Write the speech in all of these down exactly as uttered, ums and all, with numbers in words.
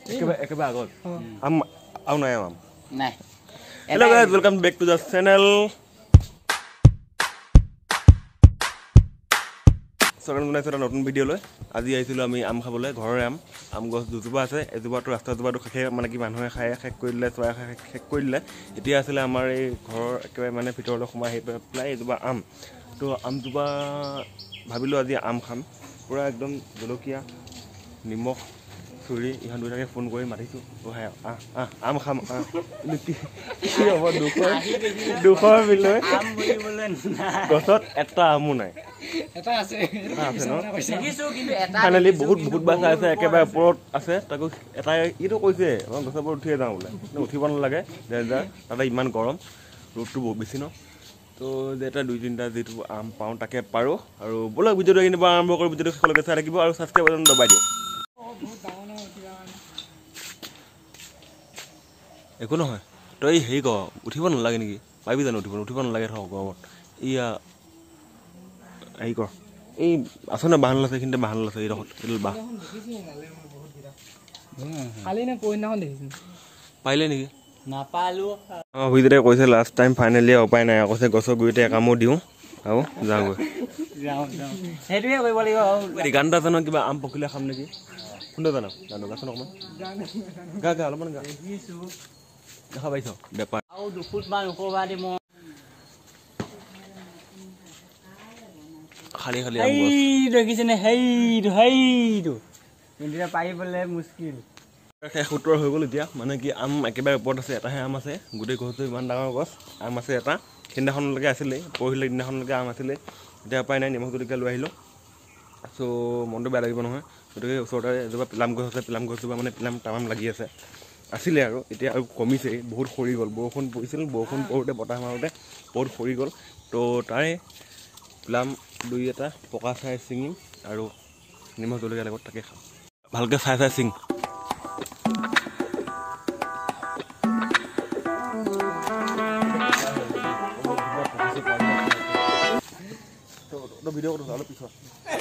একেবাৰে একেবাৰে আগত আম আও নাই আম নাই hello' guys welcome back to the channel সকাল বনাইছো এটা নতুন ভিডিঅ' লৈ আজি আহিছিলো আমি আম খাবলৈ ঘৰৰে আম আম গছ দুজোপা আছে এজোপাটো ৰাস্তা জোপাটো শেষে মানে কি মানুহে খাই শেষ কৰি দিলে চৰাই খাই শেষ কৰি দিলে এতিয়া আছিলে আমাৰ এই ঘৰৰ একেবাৰে মানে ভিতৰলৈ সোমাই আহি পেলাই এজোপা আম তো আমজোপা ভাবিলোঁ আজি আম খাম পুৰা একদম জলকীয়া নিমখ চুৰি ইহঁত দুটাকে ফোন কৰি মাতিছোঁ অহাই আহ আহ আম খাম আহ কি হ'ব দুখৰ দুখৰ বিলৈ গছত এটা আমো নাই ফাইনেলি বহুত বহুত বাছ আছে একেবাৰে ওপৰত আছে তাকো এটাই ইটো কৈছে মই গছৰ ওপৰত উঠিয়ে যাওঁ বোলে উঠিব নালাগে তাতে ইমান গৰম ৰ'দটো বহুত বেছি ন তো যেতিয়া দুই তিনিটা যিটো আম পাওঁ তাকে পাৰোঁ আৰু ব'লক ভিডিঅ'টো এইখিনি পৰা আৰম্ভ কৰি ভিডিঅ'টো সকলোকে চাই থাকিব আৰু ছাবস্ক্ৰাইব বাটন দবাই দিওঁ একো নহয় তই হেৰি কৰ উঠিব নালাগে নেকি পাৰিবি জানো উঠিব উঠিব নালাগে থ গৰমত ইয়া হেৰি কৰ এই আছে ন বাহান আছে এইখিনিতে বাহান আছে এইডোখৰত এইডাল বাহ পাৰিলে নেকি নাপালোঁ অঁ ভিডিঅ'তে কৈছে লাষ্ট টাইম ফাইনেলি উপায় নাই কৈছে গছৰ গুৰিতে একামো দিওঁ আৰু যাওঁগৈ সেইটোৱে কৰিব লাগিব গান এটা জানো কিবা আম পকিলে খাম নেকি শুনে জানো জানো গাচোন অকণমান গা গা অলপমান গা দেখা পাইছ বেপাৰ আৰু দুফুটমান ওপৰবা দি মই খালি খালি দেখিছেনে সেইটো সেইটো কিন্তু পাৰিবলৈ মুস্কিল শেষ উত্তৰ হৈ গ'ল এতিয়া মানে কি আম একেবাৰে ওপৰত আছে এটাহে আম আছে গোটেই গছটো ইমান ডাঙৰ গছ আম আছে এটা সেইদিনাখনলৈকে আছিলেই পৰহিলে দিনাখনলৈকে আম আছিলে এতিয়া উপায় নাই নিমখ জলকীয়া লৈ আহিলোঁ চ' মনটো বেয়া লাগিব নহয় গতিকে ওচৰতে এজোপা পিলাম গছ আছে পিলাম গছজোপা মানে পিলাম টামাম লাগি আছে আছিলে আৰু এতিয়া আৰু কমিছেই বহুত সৰি গ'ল বৰষুণ পৰিছিল বৰষুণ পৰোঁতে বতাহ মাৰোঁতে বহুত সৰি গ'ল তো তাৰে পিলাম দুই এটা পকা চাই ছিঙিম আৰু নিমখ জলকীয়াৰ লগত তাকে খাম ভালকৈ চাই চাই ছিঙ ভিডিঅ' কৰোঁ অলপ পিছত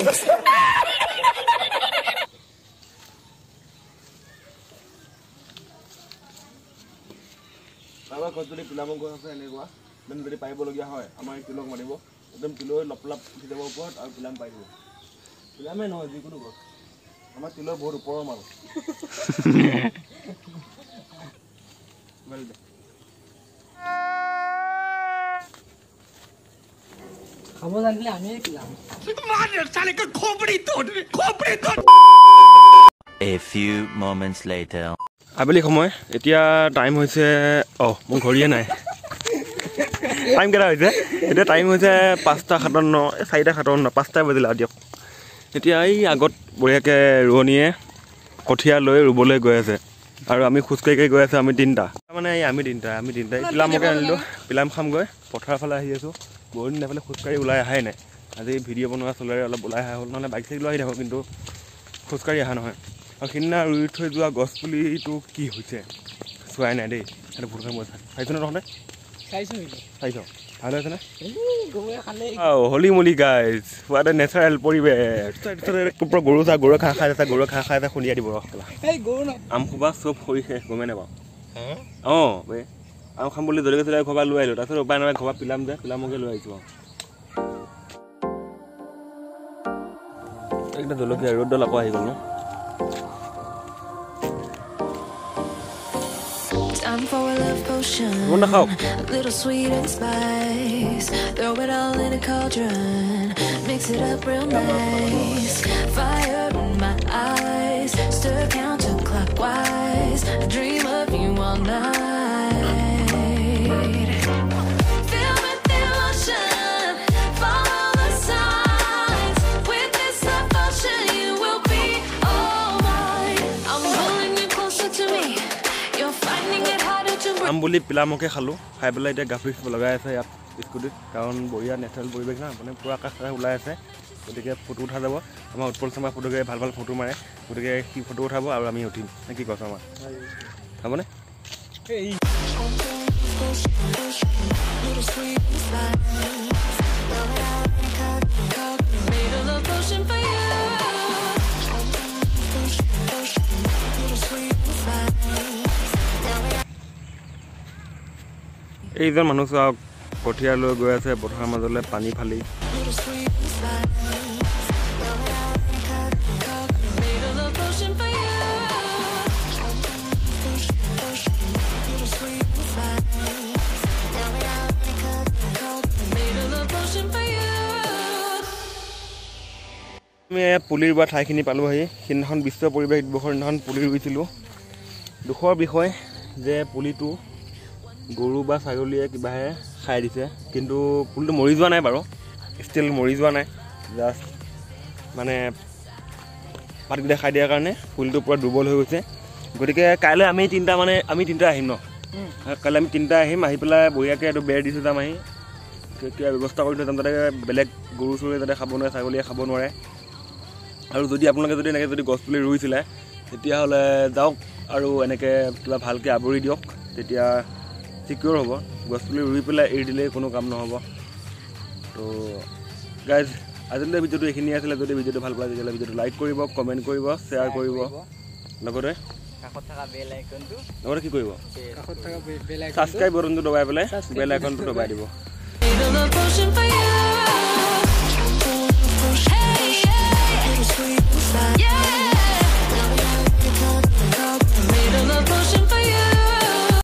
কাৰোবাৰ ঘৰত যদি পিলামৰ গছ আছে এনেকুৱা একদম যদি পাৰিবলগীয়া হয় আমাৰ এই তিলক মাতিব একদম তিলৈ লপ লাপ উঠি যাব ওপৰত আৰু পিলাম পাই দিব পিলামেই নহয় যিকোনো গছ আমাৰ তিলৰ বহুত ওপৰৰ মানুহ খাব জানিলে আমিয়ে পিলাম A few moments later আবেলি সময় এতিয়া টাইম হৈছে অঁ মোৰ ঘড়ীয়ে নাই টাইম কেইটা হৈছে এতিয়া টাইম হৈছে পাঁচটা সাতাৱন্ন চাৰিটা সাতাৱন্ন পাঁচটাই বাজিলে আৰু দিয়ক এতিয়া এই আগত বঢ়িয়াকৈ ৰোৱনীয়ে কঠীয়া লৈ ৰুবলৈ গৈ আছে আৰু আমি খোজকাঢ়ি কাঢ়ি গৈ আছোঁ আমি তিনিটা মানে এই আমি তিনিটা আমি তিনিটা এই পিলামকে আনিলোঁ পিলাম খামগৈ পথাৰৰ ফালে আহি আছোঁ বহুত দিন এইফালে খোজকাঢ়ি ওলাই অহাই নাই আজি ভিডিঅ' বনোৱা চলাৰে অলপ ওলাই অহা হ'ল নহ'লে বাইক চাইক লৈ আহি থাকোঁ কিন্তু খোজকাঢ়ি অহা নহয় আৰু সিদিনা ৰুই থৈ যোৱা গছপুলিটো কি হৈছে চোৱাই নাই দেই সেইটো ভুল কাম কৰিছে চাইছোঁ নে তহঁতে চাইছ ভাল হৈছেনে হলি মলি গাইজ হোৱাট এ নেচাৰেল পৰিৱেশ তাৰপিছত গৰু চা গৰু ঘাঁহ খাই আছে গৰু ঘাঁহ খাই আছে খুন্দিয়াই দিব ৰস পেলা আম খোবা চব সৰি শেষ গমেই নাপাওঁ অঁ বে আম খাম বুলি জলকীয়া চলকীয়া ঘৰপৰা লৈ আহিলোঁ তাৰপিছত উপায় নাপায় ঘৰপৰা পিলাম যে পিলামকে লৈ আহিছোঁ আৰু একদম জলকীয়া ৰ'দডাল আকৌ আহি গ'ল ন Time for a love potion, a little sweet and spice. Throw it all in a cauldron, mix it up real nice. Fire in my eyes, stir counterclockwise. I dream of you all night. Feel with emotion, follow the signs. With this love potion, you will be all mine. I'm pulling you closer to me. You're finding it harder to breathe. আম বুলি পিলামকে খালোঁ খাই পেলাই এতিয়া গাফৰি লগাই আছে ইয়াত স্কুটিত কাৰণ বঢ়িয়া নেচাৰেল পৰিৱেশ না মানে পূৰা আকাশ ওলাই আছে গতিকে ফটো উঠা যাব আমাৰ উৎপল শৰ্মা ফটোগ্ৰাফাৰে ভাল ভাল ফটো মাৰে গতিকে সি ফটো উঠাব আৰু আমি উঠিম নে কি কৈছোঁ আমাৰ হ'বনে Made a love potion for you. Little sweet এইজন মানুহ চাওক কঠীয়া লৈ গৈ আছে পথাৰৰ মাজলৈ পানী ফালি আমি পুলি ৰোৱা ঠাইখিনি পালোঁ আহি সেইদিনাখন বিশ্ব পৰিৱেশ দিৱসৰ দিনাখন পুলি ৰুইছিলোঁ দুখৰ বিষয় যে পুলিটো গৰু বা ছাগলীয়ে কিবাহে খাই দিছে কিন্তু পুলিটো মৰি যোৱা নাই বাৰু ষ্টিল মৰি যোৱা নাই জাষ্ট মানে পাতকেইটা খাই দিয়াৰ কাৰণে পুলিটো পূৰা দুৰ্বল হৈ গৈছে গতিকে কাইলৈ আমি তিনিটা মানে আমি তিনিটা আহিম ন কাইলৈ আমি তিনিটা আহিম আহি পেলাই বঢ়িয়াকৈ এইটো বেৰ দিছোঁ যাম আহি কিবা ব্যৱস্থা কৰি থৈ যাম যাতে বেলেগ গৰু চৰুৱে যাতে খাব নোৱাৰে ছাগলীয়ে খাব নোৱাৰে আৰু যদি আপোনালোকে যদি এনেকৈ যদি গছপুলি ৰুইছিলে তেতিয়াহ'লে যাওক আৰু এনেকৈ কিবা ভালকৈ আৱৰি দিয়ক তেতিয়া চিকিউৰ হ'ব গছপুলি ৰুই পেলাই এৰি দিলে কোনো কাম নহ'ব তো গাইজ আজিলৈ ভিডিঅ'টো এইখিনি আছিলে যদি ভিডিঅ'টো ভাল পালে তেতিয়াহ'লে ভিডিঅ'টো লাইক কৰিব কমেণ্ট কৰিব শ্বেয়াৰ কৰিব লগতে কাষত থকা বেল আইকনটো লগতে কি কৰিব কাষত থকা বেল আইকনটো ছাবস্ক্ৰাইব বটনটো দবাই পেলাই বেল আইকনটো দবাই দিব Need a little potion for you.